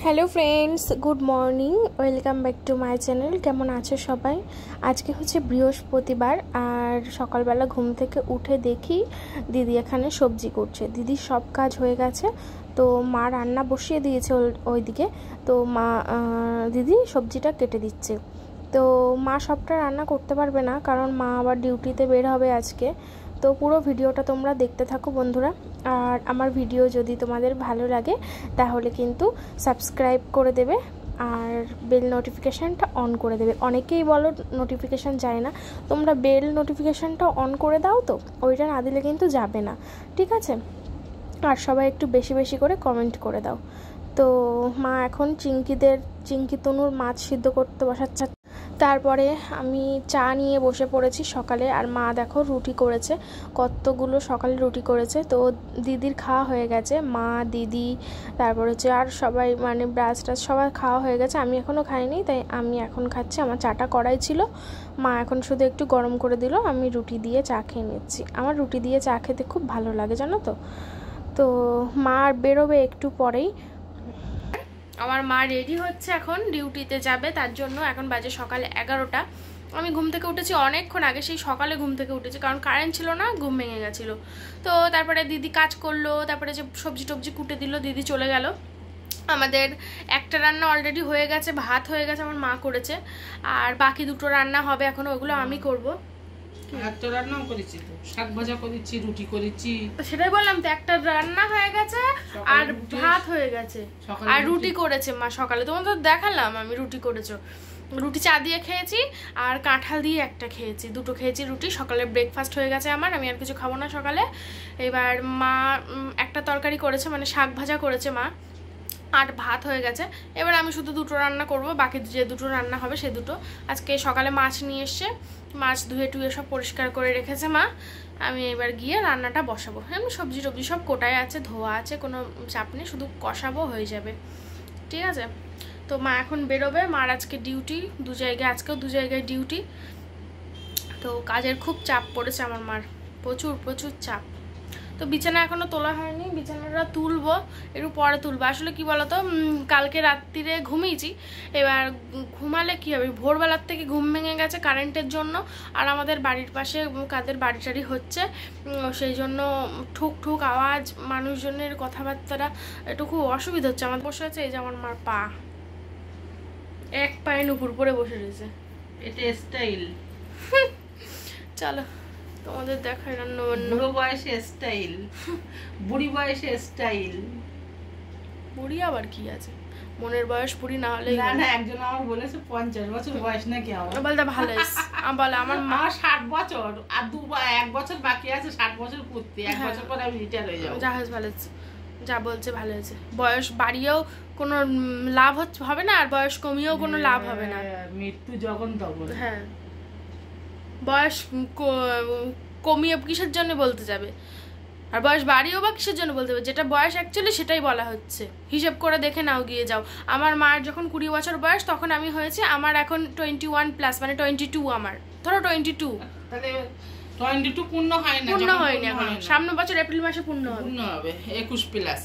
Hello friends, good morning, welcome back to my channel. কেমন আছো সবাই? আজকে হচ্ছে বৃহস্পতিবার আর সকালবেলা ঘুম থেকে উঠে দেখি দিদি এখানে সবজি করছে। দিদির সব কাজ হয়ে গেছে, তো মা রান্না বসিয়ে দিয়েছে ওইদিকে। তো মা দিদি সবজিটা কেটে দিচ্ছে। তো মা সবটা রান্না করতে পারবে না, কারণ মা আবার ডিউটিতে বের হবে আজকে। তো পুরো ভিডিওটা তোমরা দেখতে থাকো বন্ধুরা। আর আমার ভিডিও যদি তোমাদের ভালো লাগে তাহলে কিন্তু সাবস্ক্রাইব করে দেবে আর বেল নোটিফিকেশানটা অন করে দেবে। অনেকেই বলো নোটিফিকেশান যায় না, তোমরা বেল নোটিফিকেশানটা অন করে দাও, তো ওইটা না দিলে কিন্তু যাবে না, ঠিক আছে? আর সবাই একটু বেশি বেশি করে কমেন্ট করে দাও। তো মা এখন চিংকি তনুর মাছ সিদ্ধ করতে বসাচ্ছে। তারপরে আমি চা নিয়ে বসে পড়েছি সকালে। আর মা দেখো রুটি করেছে, কতগুলো সকালে রুটি করেছে। তো দিদির খাওয়া হয়ে গেছে, মা, দিদি, তারপর হচ্ছে আর সবাই, মানে ব্রাশ টাশ সবার খাওয়া হয়ে গেছে। আমি এখনও খাইনি, তাই আমি এখন খাচ্ছি। আমার চাটা করাই ছিল, মা এখন শুধু একটু গরম করে দিল, আমি রুটি দিয়ে চা খেয়ে নিচ্ছি। আমার রুটি দিয়ে চা খেতে খুব ভালো লাগে, জানো তো। তো মা বেরোবে একটু পরেই। আমার মা রেডি হচ্ছে, এখন ডিউটিতে যাবে, তার জন্য এখন বাজে সকাল 11টা। আমি ঘুম থেকে উঠেছি অনেকক্ষণ আগে, সেই সকালে ঘুম থেকে উঠেছি, কারণ কারেন্ট ছিল না, ঘুম ভেঙে গেছিলো। তো তারপরে দিদি কাজ করলো, তারপরে যে সবজি টবজি কুটে দিল, দিদি চলে গেল। আমাদের একটা রান্না অলরেডি হয়ে গেছে, ভাত হয়ে গেছে, আমার মা করেছে। আর বাকি দুটো রান্না হবে এখন, ওইগুলো আমি করবো। একটা রান্নাও করেছি, তো শাক ভাজা করেছি, রুটি করেছি। সেটাই বললাম তো, একটা রান্না হয়ে গেছে আর ভাত হয়ে গেছে, আর রুটি করেছে মা সকালে। তোমার তো দেখালাম আমি রুটি করেছো। রুটি চা দিয়ে খেয়েছি আর কাঁঠাল দিয়ে একটা খেয়েছি, দুটো খেয়েছি রুটি। সকালে ব্রেকফাস্ট হয়ে গেছে আমার, আমি আর কিছু খাবো না সকালে। এবার মা একটা তরকারি করেছে, মানে শাক ভাজা করেছে মা, আর ভাত হয়ে গেছে। এবার আমি শুধু দুটো রান্না করব, বাকি যে দুটো রান্না হবে সে দুটো। আজকে সকালে মাছ নিয়ে এসছে, মাছ ধুয়ে টুয়ে সব পরিষ্কার করে রেখেছে মা। আমি এবার গিয়ে রান্নাটা বসাবো। আমি সবজি টবজি সব কোটায় আছে, ধোয়া আছে, কোনো চাপ নেই, শুধু কষাবো, হয়ে যাবে, ঠিক আছে? তো মা এখন বেরোবে, মার আজকে ডিউটি দু জায়গায়, আজকেও দু জায়গায় ডিউটি। তো কাজের খুব চাপ পড়েছে আমার মার, প্রচুর প্রচুর চাপ। তো বিছানা এখনো তোলা হয়নি, বিছানাটা তুলবো, একটু পরে তুলবো। আসলে কি বলতো, কালকে রাত্রিরে ঘুমিয়েছি, এবার ঘুমালে কি হবে, ভোরবেলার থেকে ঘুম ভেঙে গেছে কারেন্টের জন্য। আর আমাদের বাড়ির পাশে কাদের বাড়ি টাড়ি হচ্ছে, সেই জন্য ঠুক ঠুক আওয়াজ, মানুষজনের কথাবার্তারা, একটু খুব অসুবিধা হচ্ছে। আমার বসে আছে, এই যে আমার মার পা, এক পায়ে নুপুর পরে বসে রয়েছে, এটা স্টাইল। চলো তোমাদের দেখাই রান্না বান্না। বুড়ো বয়সে স্টাইল, বুড়ি বয়সে স্টাইল। বুড়ি আবার কি আছে, মনের বয়স বুড়ি না হলে না না, একজন আমার বলেছে 50 বছর বয়স নাকি আমার। বলতে ভালো বলে আমার মা 60 বছর, আর 1 বছর বাকি আছে 60 বছর পূর্তি। 1 বছর পরে আমি রিটায়ার হয়ে যাবো। জাহাজ ভালো হচ্ছে, যা বলছে ভালো হয়েছে। বয়স বাড়িয়েও কোনো লাভ হবে না, আর বয়স কমিয়েও কোনো লাভ হবে না, মৃত্যু যখন তখন। হ্যাঁ, বয়স কমিয়ে কিসের জন্য বলতে যাবে, আর বয়স বাড়িয়েও বা কিসের জন্য বলতে হবে? যেটা বয়স অ্যাকচুয়ালি সেটাই বলা হচ্ছে, হিসেব করে দেখে নাও, গিয়ে যাও। আমার মার যখন 20 বছর বয়স তখন আমি হয়েছে, আমার এখন 21+, মানে 22, আমার ধরো 22। তাহলে 22 পূর্ণ হয় না, পূর্ণ হয়নি এখন, সামনের বছর এপ্রিল মাসে পূর্ণ হবে 21+।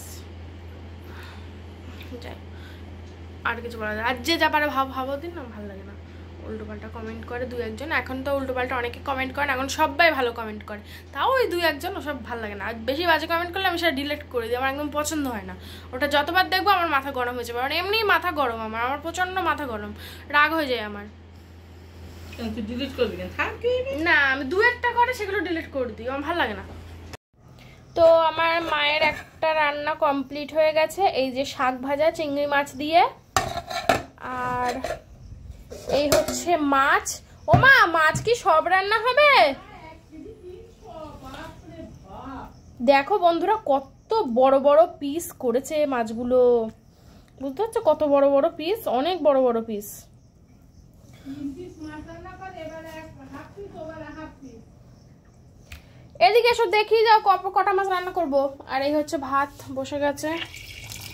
আর কিছু বলা যায়? আর যে যা পারে ভাবো দিন না, ভালো লাগে না উল্টোপাল্টা কমেন্ট করে দু একজন। এখন তো উল্টোপাল্টা অনেকে কমেন্ট করে না, এখন সবাই ভালো কমেন্ট করে, তাও ওই দু একজন, ওসব ভালো লাগে না। আর বেশি বাজে কমেন্ট করলে আমি সেটা ডিলিট করে দিই, আমার একদম পছন্দ হয় না। ওটা যতবার দেখবো আমার মাথা গরম হয়ে যাবে, কারণ এমনিই মাথা গরম, আমার প্রচণ্ড মাথা গরম, রাগ হয়ে যায় আমার। না, আমি দু একটা করে সেগুলো ডিলিট করে দিই, আমার ভালো লাগে না। তো আমার মায়ের একটা রান্না কমপ্লিট হয়ে গেছে, এই যে শাক ভাজা চিংড়ি মাছ দিয়ে, আর এই হচ্ছে মাছ। ও মা, মাছ কি সব রান্না হবে? দেখো বন্ধুরা, কত বড় বড় পিস করেছে মাছগুলো, বুঝতে পারছো? কত বড় বড় পিস, অনেক বড় বড় পিস। এদিকে এসো, দেখিয়ে যাও কটা মাছ রান্না করবো। আর এই হচ্ছে ভাত বসে গেছে,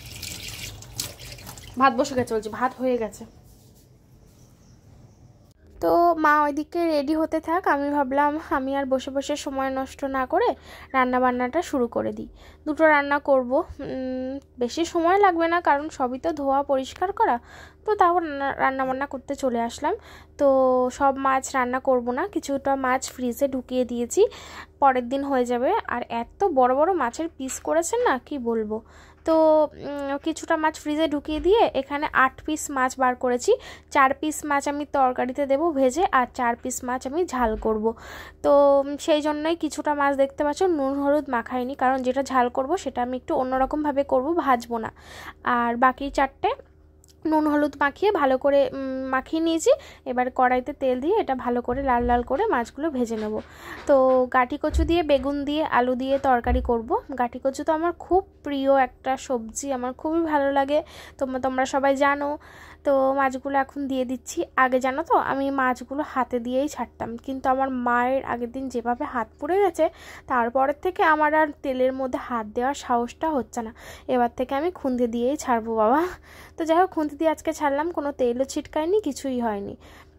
ভাত হয়ে গেছে। তো মা ওইদিকে রেডি হতে থাক, আমি ভাবলাম আমি আর বসে বসে সময় নষ্ট না করে রান্না বান্নাটা শুরু করে দিই। দুটো রান্না করব, বেশি সময় লাগবে না কারণ সবই তো ধোয়া পরিষ্কার করা। তো তাও রান্না বান্না করতে চলে আসলাম। তো সব মাছ রান্না করব না, কিছুটা মাছ ফ্রিজে ঢুকিয়ে দিয়েছি, পরের দিন হয়ে যাবে। আর এত বড় বড় মাছের পিস করেছেন না কি বলবো। তো কিছুটা মাছ ফ্রিজে ঢুকিয়ে দিয়ে এখানে 8 পিস মাছ বার করেছি। 4 পিস মাছ আমি তরকারিতে দেবো ভেজে, আর 4 পিস মাছ আমি ঝাল করব। তো সেই জন্যই কিছুটা মাছ দেখতে পাচ্ছ নুন হলুদ মাখাইনি, কারণ যেটা ঝাল করব সেটা আমি একটু অন্যরকমভাবে করব, ভাজবো না। আর বাকি 4টে নুন হলুদ মাখিয়ে ভালো করে মাখিয়ে নিয়েছি। এবার কড়াইতে তেল দিয়ে এটা ভালো করে লাল লাল করে মাছগুলো ভেজে নেব। তো গাঁটি কচু দিয়ে বেগুন দিয়ে আলু দিয়ে তরকারি করব। গাঁটি কচু তো আমার খুব প্রিয় একটা সবজি, আমার খুবই ভালো লাগে, তোমরা সবাই জানো। তো মাছগুলো এখন দিয়ে দিচ্ছি। আগে জানো তো আমি মাছগুলো হাতে দিয়েই ছাড়তাম, কিন্তু আমার মায়ের আগের দিন যেভাবে হাত পুড়ে গেছে তারপরের থেকে আমার আর তেলের মধ্যে হাত দেওয়ার সাহসটা হচ্ছে না। এবার থেকে আমি খুন্তি দিয়েই ছাড়বো বাবা। তো যাই হোক, খুন্তি দিয়ে আজকে ছাড়লাম, কোনো তেলও ছিটকায়নি, কিছুই হয়নি।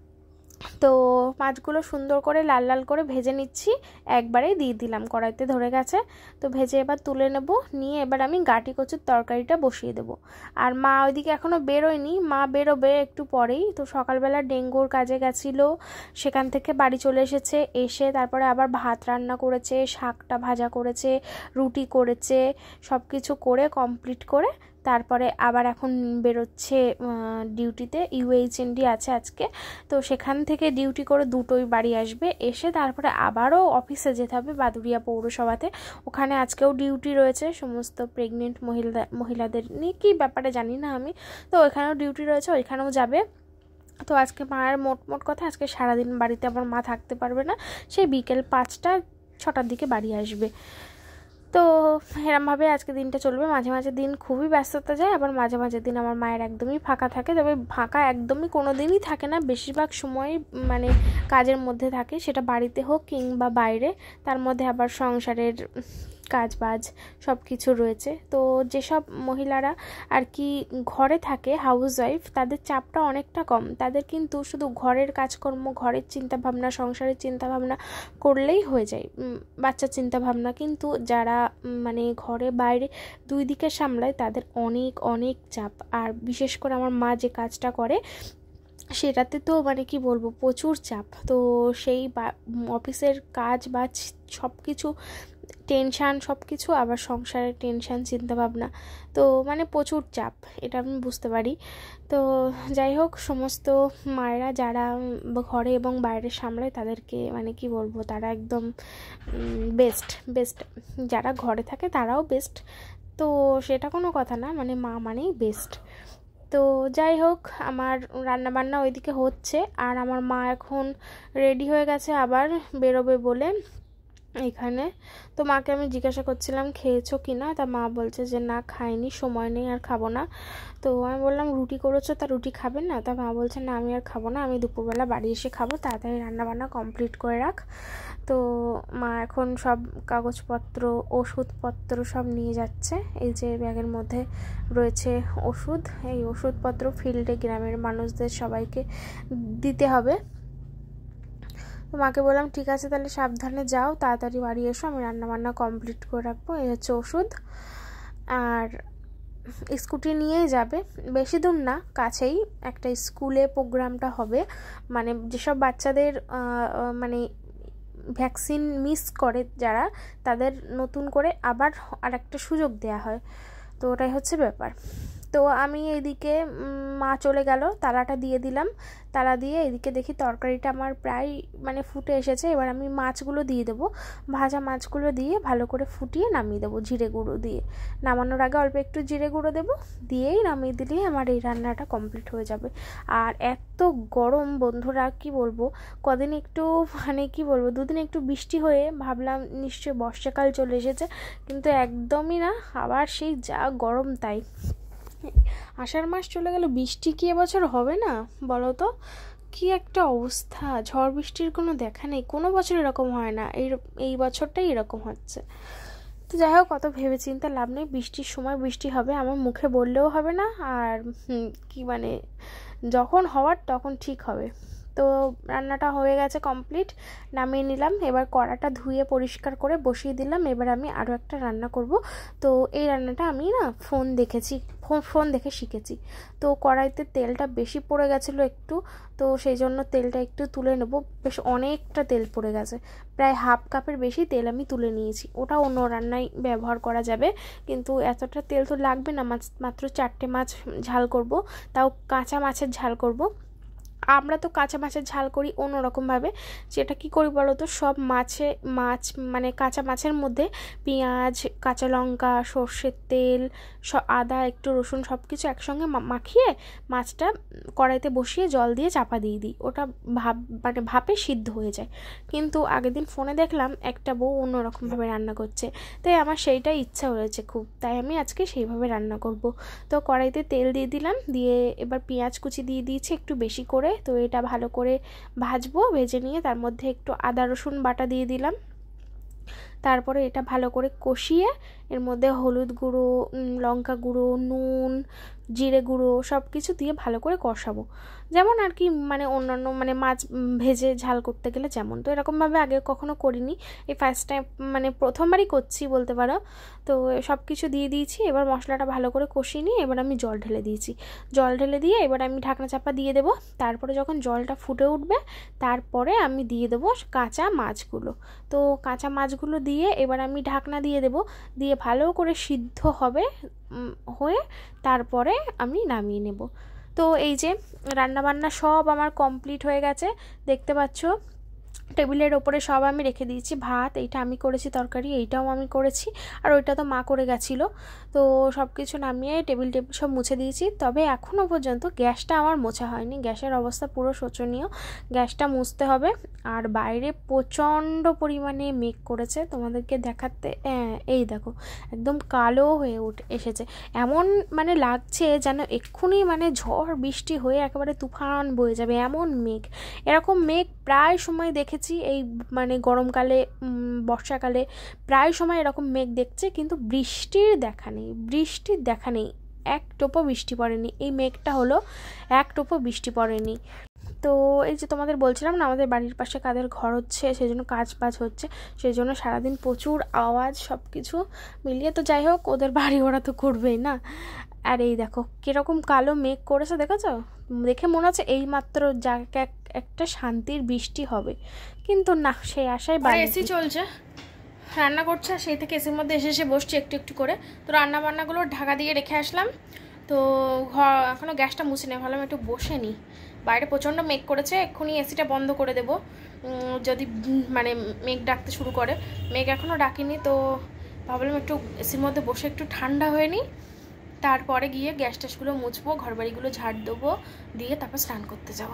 তো মাছগুলো সুন্দর করে লাল লাল করে ভেজে নিচ্ছি, একবারেই দিয়ে দিলাম, কড়াইতে ধরে গেছে। তো ভেজে এবার তুলে নেব, নিয়ে এবার আমি গাঁটি কচুর তরকারিটা বসিয়ে দেব। আর মা ওইদিকে এখনও বেরোয়নি, মা বেরোবে একটু পরেই। তো সকালবেলা ডেঙ্গুর কাজে গেছিলো, সেখান থেকে বাড়ি চলে এসেছে, এসে তারপরে আবার ভাত রান্না করেছে, শাকটা ভাজা করেছে, রুটি করেছে, সব কিছু করে কমপ্লিট করে তারপরে আবার এখন বেরোচ্ছে ডিউটিতে। UHND আছে আজকে, তো সেখান থেকে ডিউটি করে দুটোই বাড়ি আসবে, এসে তারপরে আবারও অফিসে যেতে হবে বাদুড়িয়া পৌরসভাতে। ওখানে আজকেও ডিউটি রয়েছে, সমস্ত প্রেগনেন্ট মহিলাদের নিয়ে কী ব্যাপারে জানি না আমি। তো ওইখানেও ডিউটি রয়েছে, ওইখানেও যাবে। তো আজকে মায়ের মোট কথা আজকে সারাদিন বাড়িতে আমার মা থাকতে পারবে না, সেই বিকেল 5টা-6টার দিকে বাড়ি আসবে। তো এরমভাবে আজকে দিনটা চলবে। মাঝে মাঝে দিন খুবই ব্যস্ততা যায়, আবার মাঝে মাঝে দিন আমার মায়ের একদমই ফাঁকা থাকে। তবে ফাঁকা একদমই কোনো দিনই থাকে না, বেশিরভাগ সময় মানে কাজের মধ্যে থাকে, সেটা বাড়িতে হোক কিংবা বাইরে। তার মধ্যে আবার সংসারের কাজবাজ সব কিছু রয়েছে। তো যেসব মহিলারা আর কি ঘরে থাকে, হাউসওয়াইফ, তাদের চাপটা অনেকটা কম। তাদের কিন্তু শুধু ঘরের কাজকর্ম, ঘরের চিন্তাভাবনা, সংসারের চিন্তাভাবনা করলেই হয়ে যায়, বাচ্চার চিন্তাভাবনা। কিন্তু যারা মানে ঘরে বাইরে দুই দিকে সামলায় তাদের অনেক অনেক চাপ। আর বিশেষ করে আমার মা যে কাজটা করে সেটাতে তো মানে কি বলবো, প্রচুর চাপ। তো সেই অফিসের কাজ বা সব কিছু টেনশান, সব কিছু, আবার সংসারের টেনশান, চিন্তাভাবনা, তো মানে প্রচুর চাপ, এটা আমি বুঝতে পারি। তো যাই হোক, সমস্ত মায়েরা যারা ঘরে এবং বাইরে সামলায় তাদেরকে মানে কি বলবো, তারা একদম বেস্ট। যারা ঘরে থাকে তারাও বেস্ট, তো সেটা কোনো কথা না, মানে মা মানেই বেস্ট। তো যাই হোক, আমার রান্নাবান্না ওইদিকে হচ্ছে, আর আমার মা এখন রেডি হয়ে গেছে আবার বেরোবে বলে এখানে। তো মাকে আমি জিজ্ঞাসা করছিলাম খেয়েছো কি না, তা মা বলছে যে না খাইনি, সময় নেই, আর খাবো না। তো আমি বললাম রুটি করেছো, তা রুটি খাবেন না? তা মা বলছে না আমি আর খাবো না, আমি দুপুরবেলা বাড়ি এসে খাবো, তাড়াতাড়ি রান্নাবান্না কমপ্লিট করে রাখ। তো মা এখন সব কাগজপত্র, ওষুধপত্র সব নিয়ে যাচ্ছে। এই যে ব্যাগের মধ্যে রয়েছে ওষুধ, এই ওষুধপত্র ফিল্ডে গ্রামের মানুষদের সবাইকে দিতে হবে। তো মাকে বললাম ঠিক আছে তাহলে সাবধানে যাও, তাড়াতাড়ি বাড়ি এসো, আমি রান্নাবান্না কমপ্লিট করে রাখবো। এই হচ্ছে ওষুধ। আর স্কুটি নিয়েই যাবে, বেশি দূর না, কাছেই একটা স্কুলে প্রোগ্রামটা হবে। মানে যেসব বাচ্চাদের মানে ভ্যাকসিন মিস করে যারা, তাদের নতুন করে আবার আরেকটা সুযোগ দেয়া হয়। তো ওটাই হচ্ছে ব্যাপার। তো আমি এইদিকে মা চলে গেল, তালাটা দিয়ে দিলাম, তালা দিয়ে এদিকে দেখি তরকারিটা আমার প্রায় মানে ফুটে এসেছে। এবার আমি মাছগুলো দিয়ে দেবো, ভাজা মাছগুলো দিয়ে ভালো করে ফুটিয়ে নামিয়ে দেবো জিরে গুঁড়ো দিয়ে। নামানোর আগে অল্প একটু জিরে গুঁড়ো দেবো, দিয়েই নামিয়ে দিলেই আমার এই রান্নাটা কমপ্লিট হয়ে যাবে। আর এত গরম বন্ধুরা কি বলবো, কদিন একটু মানে কি বলবো, দুদিন একটু বৃষ্টি হয়ে ভাবলাম নিশ্চয়ই বর্ষাকাল চলে এসেছে, কিন্তু একদমই না, আবার সেই যা গরম তাই। আষাঢ় মাস চলে গেল, বৃষ্টি কি এবছর হবে না বলো তো? কি একটা অবস্থা, ঝড় বৃষ্টির কোনো দেখা নেই, কোনো বছর এরকম হয় না, এই বছরটাই এরকম হচ্ছে। তো যাই হোক, অত ভেবে চিন্তা লাভ নেই, বৃষ্টির সময় বৃষ্টি হবে, আমার মুখে বললেও হবে না, আর কি মানে যখন হওয়ার তখন ঠিক হবে। তো রান্নাটা হয়ে গেছে কমপ্লিট, নামিয়ে নিলাম। এবার কড়াটা ধুয়ে পরিষ্কার করে বসিয়ে দিলাম। এবার আমি আরও একটা রান্না করব। তো এই রান্নাটা আমি না ফোন দেখে শিখেছি। তো কড়াইতে তেলটা বেশি পড়ে গেছিলো একটু, তো সেই জন্য তেলটা একটু তুলে নেব। বেশ অনেকটা তেল পড়ে গেছে, প্রায় হাফ কাপের বেশি তেল আমি তুলে নিয়েছি। ওটা অন্য রান্নায় ব্যবহার করা যাবে, কিন্তু এতটা তেল তো লাগবে না। মাত্র 4টে মাছ ঝাল করব, তাও কাঁচা মাছের ঝাল করব। আমরা তো কাঁচা মাছের ঝাল করি অন্যরকমভাবে। যেটা কি করি বলো তো, সব মাছ মানে কাঁচা মাছের মধ্যে পেঁয়াজ, কাঁচা লঙ্কা, সর্ষের তেল, আদা, একটু রসুন সব কিছু একসঙ্গে মাখিয়ে মাছটা কড়াইতে বসিয়ে জল দিয়ে চাপা দিয়ে দিই। ওটা মানে ভাপে সিদ্ধ হয়ে যায়। কিন্তু আগের দিন ফোনে দেখলাম একটা বউ অন্যরকমভাবে রান্না করছে, তাই আমার সেইটাই ইচ্ছা হয়েছে খুব, তাই আমি আজকে সেইভাবে রান্না করব। তো কড়াইতে তেল দিয়ে দিলাম, দিয়ে এবার পেঁয়াজ কুচি দিয়ে দিয়েছি একটু বেশি করে। তো এটা ভালো করে ভাজবো, ভেজে নিয়ে তার মধ্যে একটু আদা রসুন বাটা দিয়ে দিলাম। তারপরে এটা ভালো করে কষিয়ে এর মধ্যে হলুদ গুঁড়ো, লঙ্কা গুঁড়ো, নুন, জিরে গুঁড়ো সব কিছু দিয়ে ভালো করে কষাবো, যেমন আর কি মানে অন্যান্য মানে মাছ ভেজে ঝাল করতে গেলে যেমন। তো এরকমভাবে আগে কখনো করিনি, এই ফার্স্ট টাইম মানে প্রথমবারই করছি বলতে পারো। তো সব কিছু দিয়ে দিয়েছি। এবার মশলাটা ভালো করে কষিয়ে নিয়ে এবার আমি জল ঢেলে দিয়েছি। জল ঢেলে দিয়ে এবার আমি ঢাকনা চাপা দিয়ে দেবো। তারপরে যখন জলটা ফুটে উঠবে তারপরে আমি দিয়ে দেবো কাঁচা মাছগুলো। তো কাঁচা মাছগুলো দিয়ে এবার আমি ঢাকনা দিয়ে দেবো, দিয়ে ভালো করে সিদ্ধ হয়ে তারপরে আমি নামিয়ে নেব। তো এই যে রান্নাবান্না সব আমার কমপ্লিট হয়ে গেছে, দেখতে পাচ্ছ টেবিলের ওপরে সব আমি রেখে দিয়েছি। ভাত এইটা আমি করেছি, তরকারি এইটাও আমি করেছি, আর ওইটা তো মা করে গেছিলো। তো সব কিছু নামিয়ে টেবিল সব মুছে দিয়েছি। তবে এখনও পর্যন্ত গ্যাসটা আমার মোছা হয়নি, গ্যাসের অবস্থা পুরো শোচনীয়, গ্যাসটা মুছতে হবে। আর বাইরে প্রচণ্ড পরিমাণে মেঘ করেছে, তোমাদেরকে দেখাতে এই দেখো একদম কালো হয়ে এসেছে। এমন মানে লাগছে যেন এক্ষুনি মানে ঝড় বৃষ্টি হয়ে একেবারে তুফান বয়ে যাবে, এমন মেঘ। এরকম মেঘ প্রায় সময় দেখেছি এই মানে গরমকালে, বর্ষাকালে প্রায় সময় এরকম মেঘ দেখছে, কিন্তু বৃষ্টির দেখা নেই, এক টোপো বৃষ্টি পড়েনি। এই মেঘটা হলো এক টোপো বৃষ্টি পড়েনি। তো এই যে তোমাদের বলছিলাম না, আমাদের বাড়ির পাশে কাদের ঘর হচ্ছে, সেই জন্য কাজ হচ্ছে, সেই জন্য সারাদিন প্রচুর আওয়াজ, সব কিছু মিলিয়ে। তো যাই হোক, ওদের বাড়ি ওরা তো করবেই না। আর এই দেখো কীরকম কালো মেঘ করেছে, দেখেছো? দেখে মনে হচ্ছে এইমাত্র একটা শান্তির বৃষ্টি হবে, কিন্তু না, সেই আশায় বাইরে এসি চলছে, রান্না করছে, সেই থেকে এসির মধ্যে এসে বসছি একটু একটু করে। তো রান্না বান্নাগুলো ঢাকা দিয়ে রেখে আসলাম। তো এখনও গ্যাসটা মুছে নেই, ভাবলাম একটু বসে নিই। বাইরে প্রচণ্ড মেঘ করেছে, এক্ষুনি এসিটা বন্ধ করে দেব যদি মানে মেঘ ডাকতে শুরু করে। মেঘ এখনও ডাকিনি, তো ভাবলাম একটু এসির মধ্যে বসে একটু ঠান্ডা হয়ে নিই, তারপরে গিয়ে গ্যাস ট্যাসগুলো মুছবো, ঘরবাড়িগুলো ঝাড় দেবো, দিয়ে তারপর স্নান করতে যাব।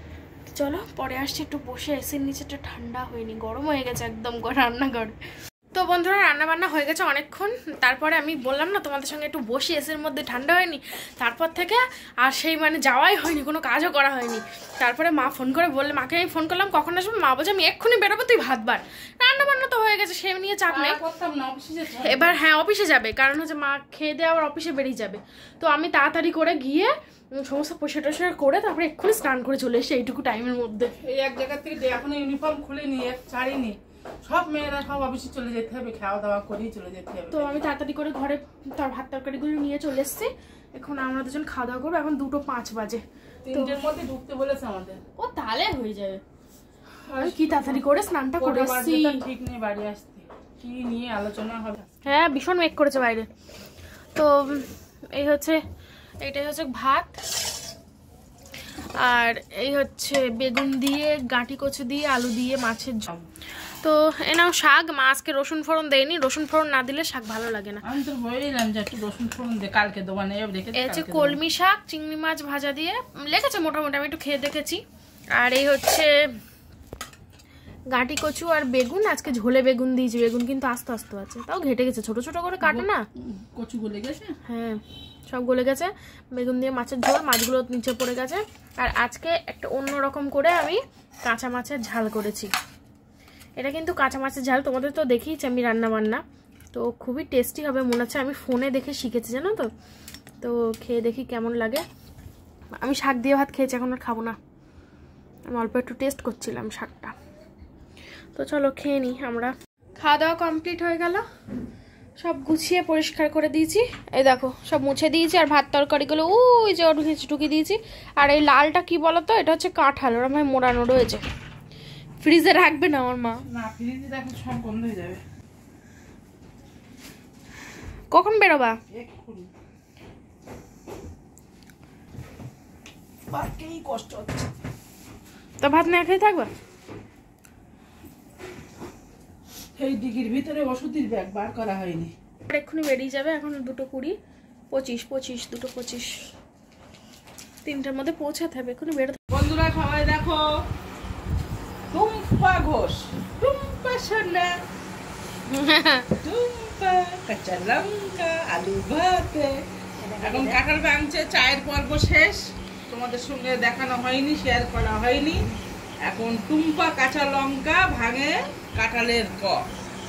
চলো পরে আসছি, একটু বসে এসির নিচে একটু ঠান্ডা হয়নি, গরম হয়ে গেছে একদম রান্নাঘর। তো বন্ধুরা রান্নাবান্না হয়ে গেছে অনেকক্ষণ, তারপরে আমি বললাম না তোমাদের সঙ্গে একটু বসে এসির মধ্যে ঠান্ডা হয়নি, তারপর থেকে আর সেই মানে যাওয়াই হয়নি, কোনো কাজও করা হয়নি। তারপরে মা ফোন করে বললে, মাকে আমি ফোন করলাম কখন আসবে, মা বলছে আমি এক্ষুনি বেরোবো, তুই ভাত বার। রান্নাবান্না তো হয়ে গেছে, সে নিয়ে চাপ নেই। এবার হ্যাঁ অফিসে যাবে, কারণ হচ্ছে মা খেয়ে দিয়ে আবার অফিসে বেরিয়ে যাবে। তো আমি তাড়াতাড়ি করে গিয়ে সমস্ত পোষা টোষা করে তারপরে এক্ষুনি স্নান করে চলে এসে এইটুকু টাইমের মধ্যে। এই এক জায়গা থেকে এখনো ইউনিফর্ম খুলে নিয়ে ছাড়িনি, সব মেয়েরা সব অফিসে চলে যেতে হবে, খাওয়া দাওয়া করেই চলে যেতে হবে। তো আমি তাড়াতাড়ি করে ঘরে ভাত তরকারিগুলো নিয়ে চলে এসেছি। এখন আমরা দুজন খাওয়া দাওয়া করবো, এখন 2:05 বাজে, 3টের মধ্যে ঢুকতে বলেছে আমাদের। ও তাহলে হয়ে যাবে। আমি কি তাড়াতাড়ি করে স্নানটা করে এসেছি, ঠিক নেই বাড়ি আসতে, কি নিয়ে আলোচনা হবে। হ্যাঁ ভীষণ মেঘ করেছে বাইরে। তো এইটাই হচ্ছে ভাত, আর এই হচ্ছে বেগুন দিয়ে, গাঁটি কচু দিয়ে, আলু দিয়ে মাছের ঝোল। তো এ নাও শাক, মা আজকে রসুন ফোড়ন দেয়নি, রসুন ফোড়ন না দিলে শাক ভালো লাগে না। আমি তো বললাম যে একটু রসুন ফোড়ন দে, কালকে দোকানে রেখে এই হচ্ছে কলমি শাক চিংড়ি মাছ ভাজা দিয়ে, লেগেছে মোটামুটি, আমি একটু খেয়ে দেখেছি। আর এই হচ্ছে গাঁটি কচু আর বেগুন, আজকে ঝোলে বেগুন দিয়েছি, বেগুন কিন্তু আস্তে আস্তে আছে, তাও ঘেটে গেছে, ছোট ছোট করে কাটে না, কচু গলে গেছে, হ্যাঁ সব গলে গেছে। বেগুন দিয়ে মাছের ঝোল, মাছগুলো নিচে পড়ে গেছে। আর আজকে একটা অন্য রকম করে আমি কাঁচা মাছের ঝাল করেছি। এটা কিন্তু কাঁচা মাছের ঝাল, তোমাদের তো দেখিয়েছি আমি রান্না বান্না, তো খুবই টেস্টি হবে মনে হচ্ছে, আমি ফোনে দেখে শিখেছি জানো তো। তো খেয়ে দেখি কেমন লাগে। আমি শাক দিয়ে ভাত খেয়েছি, এখন আর খাবো না, আমি অল্প একটু টেস্ট করছিলাম শাকটা। তো চলো খেয়ে নিই আমরা। খাওয়া দাওয়া কমপ্লিট হয়ে গেল, সব গুছিয়ে পরিষ্কার করে দিয়েছি। এই দেখো সব মুছে দিয়েছি, আর ভাত তরকারিগুলো ওই যে ঢুকিয়ে দিয়েছি। আর এই লালটা কি বলতো, এটা হচ্ছে কাঁঠাল, ওরা ভাই মোড়ানো রয়েছে। ফ্রিজে রাখবে না আমার মা, না ফ্রিজে রাখলে সব বন্ধ হয়ে যাবে। কখন বেরোবা? এক্ষুনি বাকেই কষ্ট হচ্ছে। তো ভাত না খেয়ে থাকবা? এই ডিগির ভিতরে ওষুধের ব্যাগ বার করা হয়নি। এক্ষুনি বেরিয়ে যাবে, এখন 2:20, 25, 2:25, 3টার মধ্যে পৌঁছাতে হবে, এক্ষুনি বেরোতে। বন্ধুরা সবাই দেখো, টুম্পা ঘোষ, টুম্পা সোনা, টুম্পা কাঁচা লঙ্কা আলু ভাতে। এখন কাঁঠাল ভাঙছে, চায়ের পর্ব শেষ, তোমাদের সঙ্গে দেখানো হয়নি, শেয়ার করা হয়নি। এখন টুম্পা কাঁচা লঙ্কা ভাঙে কাঁঠালের কষ।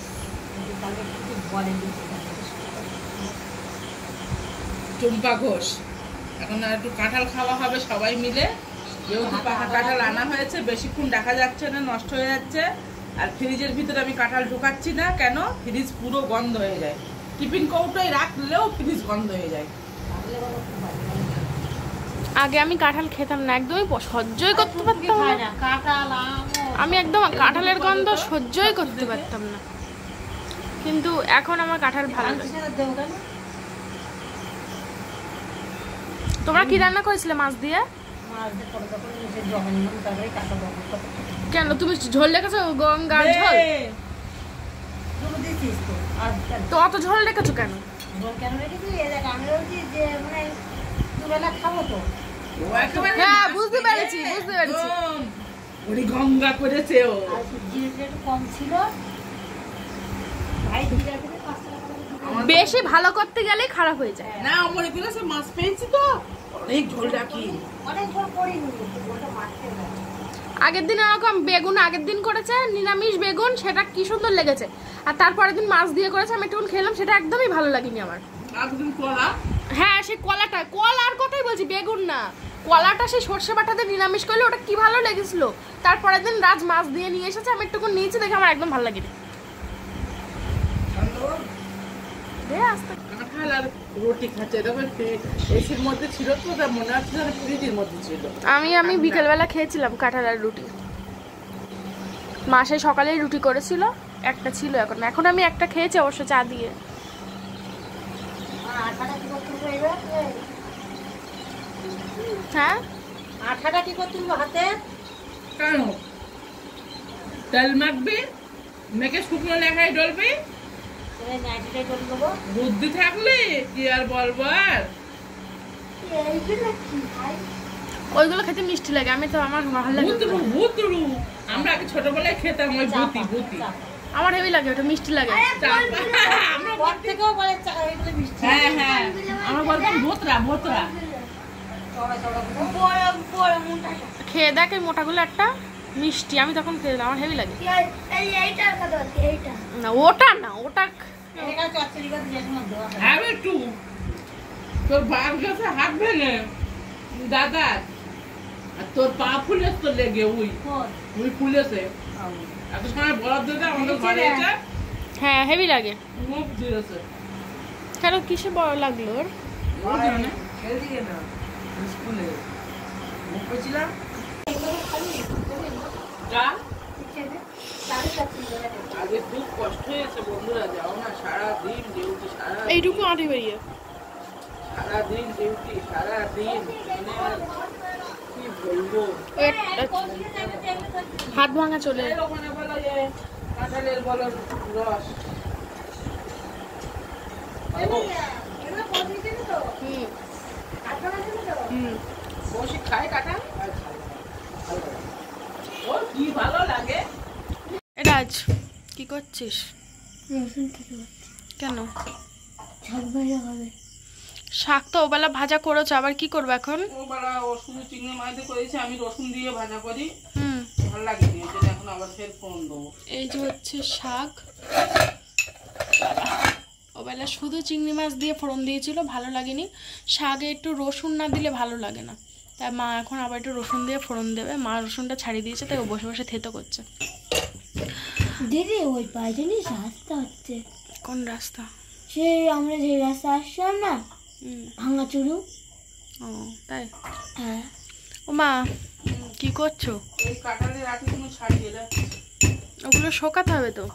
টুম্পা ঘোষ, এখন একটু কাঁঠাল খাওয়া হবে সবাই মিলে। যেহেতু পাকা কাঁঠাল আনা হয়েছে, বেশিক্ষণ দেখা যাচ্ছে না, নষ্ট হয়ে যাচ্ছে। আর ফ্রিজের ভিতরে আমি কাঁঠাল ঢোকাচ্ছি না, কেন? ফ্রিজ পুরো বন্ধ হয়ে যায়। টিফিন কৌটোয় রাখলেও ফ্রিজ বন্ধ হয়ে যায়। আগে আমি কাঁঠাল খেতাম না, একদমই সহ্যই করতে পারতাম না। আমি একদম কাঁঠালের গন্ধ সহ্যই করতে পারতাম না, কিন্তু এখন আমার কাঁঠাল ভালো লাগে। তোমরা কি রান্না করেছিলে মাছ দিয়ে? কেন তুমি ঝোল রেখেছো? গঙ্গার ঝোল? তো অত ঝোল রেখেছো কেন? হ্যাঁ বুঝতে পেরেছি। ওরে গঙ্গা করেছে ও। কম ছিল, বেশি ভালো করতে গেলেই খারাপ হয়ে যায়। না মনে করেছে মাছ পেয়েছি তো অনেক ঝোল রাখি, অনেক ঝোল করিনি, ঝোলটা মারতে হবে। আগের দিন এরকম বেগুন আগের দিন করেছে, নিরামিষ বেগুন, সেটা কি সুন্দর লেগেছে। আর তারপরের দিন মাছ দিয়ে করেছে, আমি একটু খেলাম, সেটা একদমই ভালো লাগেনি আমার। একদিন কলা, হ্যাঁ সেই কলার কথাই বলছি, বেগুন না, কলাটা সেই সর্ষে বাটা দিয়ে নিরামিষ করলে ওটা কি ভালো লেগেছিল। তারপরের দিন রাজ মাছ দিয়ে নিয়ে এসেছে, আমি একটু নিয়েছি, দেখে আমার একদম ভালো লাগেনি। কাঁঠাল আর রুটি খাচ্ছে, তখন এসির মধ্যে ছিল তো, মনে হচ্ছে ফ্রিজের মধ্যে ছিল। আমি বিকেলবেলা খেয়েছিলাম কাঁঠাল আর রুটি, মাসে সকালেই রুটি করেছিল, একটা ছিল এখন আমি একটা খেয়েছি অবশ্য চা দিয়ে। হ্যাঁ আঠাটা কি করতে হবে হাতে? কেন? তেল মাখবি, মেখে শুকনো লেখায় ডলবি, বুদ্ধি থাকলে কি আর বলবো। আর ওইগুলো খেতে মিষ্টি লাগে, আমি তো আমার ভালো লাগে। ভুতরু আমরা আগে ছোটবেলায় খেতাম, ওই ভুতি আমার হেভি লাগে, ওটা মিষ্টি লাগে। আমরা ঘর থেকেও বলে এগুলো মিষ্টি। হ্যাঁ হ্যাঁ আমরা বলতাম ভোতরা। খেয়ে দেখ এই মোটাগুলো একটা মিষ্টি, আমি তখন খেয়ে আমার হেভি লাগে। না ওটা না, ওটা একটু তোর বাপ গেছে হাত ভেঙে দাদা, আর তোর পা ফুলেছে তো লেগে, উই ফুলেছে এত সময় বরাদ দিতে আমাদের ঘরে এসে। হ্যাঁ হেভি লাগে। মুখ দিয়েছে কেন, কিসে বড় লাগলো ওর? স্কুলে মুখ পেয়েছিলাম। আগে খুব কষ্ট হয়েছে বন্ধুরা, যাও না, সারাদিন ডিউটি, এইটুকু আঁটি বেরিয়ে সারাদিন ডিউটি, সারাদিন কি বলবো। হাত ভাঙা চলে। ওখানে বলো যে কাঁঠালের বলো রস, বসে খায় কাঁঠাল, ও কি ভালো লাগে। রাজ কি করছিস? কেন? শাক তো ওবেলা ভাজা করেছো, আবার কি করবো এখন? ওবেলা ও শুধু চিংড়ি মাছ দিয়ে করেছে, আমি রসুন দিয়ে ভাজা করি, হুম ভালো লাগে নি, এখন আবার ফের ফোন দেবো। এই যে হচ্ছে শাক, ওবেলা শুধু চিংড়ি মাছ দিয়ে ফোড়ন দিয়েছিল, ভালো লাগেনি। শাকে একটু রসুন না দিলে ভালো লাগে না, তাই মা এখন আবার একটু রসুন দিয়ে ফোড়ন দেবে। মা রসুনটা ছাড়িয়ে দিয়েছে, তাই ও বসে বসে থেতো করছে। দিদি ওই পায়ে জানিস রাস্তা হচ্ছে। কোন রাস্তা? সে আমরা যে রাস্তা আসলাম না, ভাঙাচুরু। ও তাই? হ্যাঁ। ও মা কি করছো? এই কাঁঠালের আটিগুলো ছাড়িয়ে দেখ। ওগুলো শোকাতে হবে তো।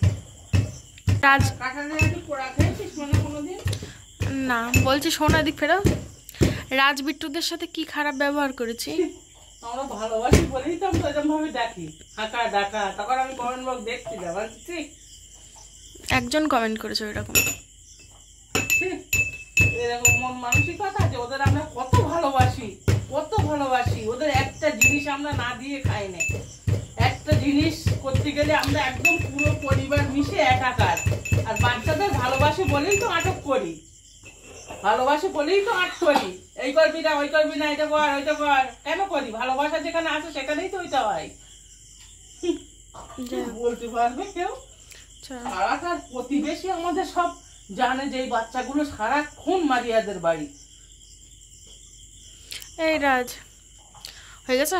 কাঁঠালের আটি পোড়া খেয়েছিস মানে কোনোদিন? না, বলছি শোনো, এদিক ফেরো। রাজবিট্টুদের সাথে কি খারাপ ব্যবহার করেছি? আমরা ভালোবাসি বলেই তো আমরা এরকম ভাবে ডাকি, হাঁকা ডাকা। তখন আমি কমেন্ট বক্স দেখছিলাম, ঠিক একজন কমেন্ট করেছে ওইরকম। এরকম মন মানসিকতা আছে ওদের। আমরা কত ভালোবাসি, কত ভালোবাসি ওদের। একটা জিনিস আমরা না দিয়ে খাই না। একটা জিনিস করতে গেলে আমরা একদম পুরো পরিবার মিশে একাকার। আর বাচ্চাদের ভালোবাসি বলেই তো আটক করি, ভালোবাসি বলেই তো আটক করি। এই করবি না, ওই করবি না, এটা কর, ওইটা কর। কেন করি? ভালোবাসা যেখানে আছে সেখানেই তো ওইটা হয়। বলতে পারবে কেউ? সারাটার প্রতিবেশী আমাদের সব জানে যে এই বাচ্চাগুলো সারাক্ষণ মারিয়াদের বাড়ি। এই রাজ হয়ে গেছে?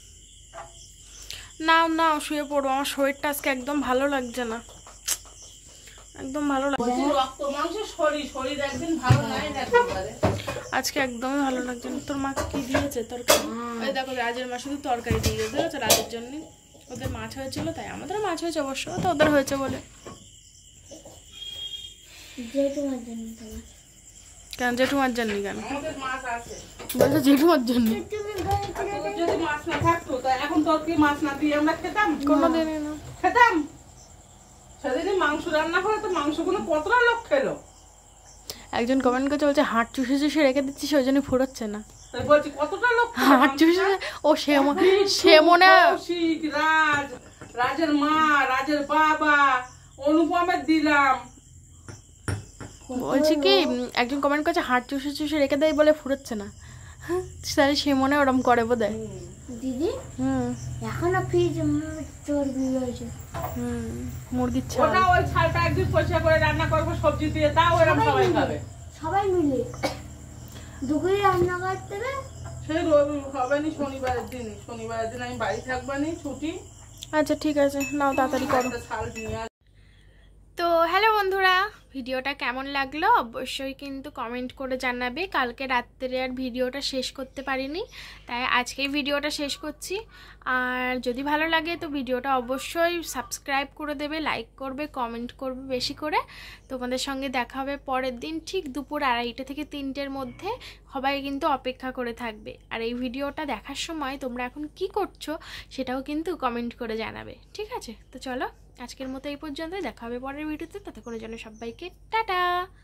নাও নাও শুয়ে পড়ো। আমার শরীরটা আজকে একদম ভালো লাগছে না, একদম ভালো লাগছে। রক্ত মাংসের শরীর, শরীর একদিন ভালো নাই না একেবারে। আজকে একদমই ভালো লাগছে না। তোর মাকে কি দিয়েছে তরকারি? ওই দেখো রাজের মা শুধু তরকারি দিয়ে দিয়েছে রাজের জন্য। ওদের মাছ হয়েছিল তাই, আমাদের মাছ হয়েছে অবশ্য, তো ওদের হয়েছে বলে। কেন জেঠুমার জন্য? কেন আমাদের মাছ আছে। বলছে জেঠুমার জন্য। যদি মাছ না থাকতো তা এখন তোর কি মাছ না দিয়ে আমরা খেতাম? কোনোদিনই না খেতাম। সেদিনই মাংস রান্না করে তো মাংসগুলো কতটা লোক খেলো। একজন কমেন্ট করছে, বলছে হাট চুষে চুষে রেখে দিচ্ছিস ওই জন্য ফুরোচ্ছে না। তাই বলছি কতটা লোক হাট চুষে ও সে মনে কৌশিক, রাজ, রাজের মা, রাজের বাবা, অনুপমের দিলাম। বলছি কি, একজন কমেন্ট করছে হাট চুষে চুষে রেখে দেয় বলে ফুরোচ্ছে না। তাহলে সে মনে ওরম করে বোধ হয়। দিদি এখনো ফ্রিজ চর্বি রয়েছে। মুরগির ছাল। ওটা ওই ছালটা একদিন পরিষ্কার করে রান্না করবো সবজি দিয়ে, তাও এরকম সবাই খাবে। সবাই মিলে দুপুরে রান্না করতে হবে। সেই রবি হবে নি, শনিবারের দিন। শনিবারের দিন আমি বাড়ি থাকবো নি, ছুটি। আচ্ছা ঠিক আছে, নাও তাড়াতাড়ি করো। ছাল নিয়ে তো হ্যালো বন্ধুরা, ভিডিওটা কেমন লাগলো অবশ্যই কিন্তু কমেন্ট করে জানাবে। কালকে রাত্রে আর ভিডিওটা শেষ করতে পারিনি, তাই আজকেই ভিডিওটা শেষ করছি। আর যদি ভালো লাগে তো ভিডিওটা অবশ্যই সাবস্ক্রাইব করে দেবে, লাইক করবে, কমেন্ট করবে বেশি করে। তোমাদের সঙ্গে দেখা হবে পরের দিন ঠিক দুপুর 2:30 থেকে 3টের মধ্যে। সবাই কিন্তু অপেক্ষা করে থাকবে। আর এই ভিডিওটা দেখার সময় তোমরা এখন কি করছো সেটাও কিন্তু কমেন্ট করে জানাবে, ঠিক আছে? তো চলো আজকের মতো এই পর্যন্ত, দেখা হবে পরের ভিডিওতে। ততক্ষণের জন্য সবাইকে টাটা।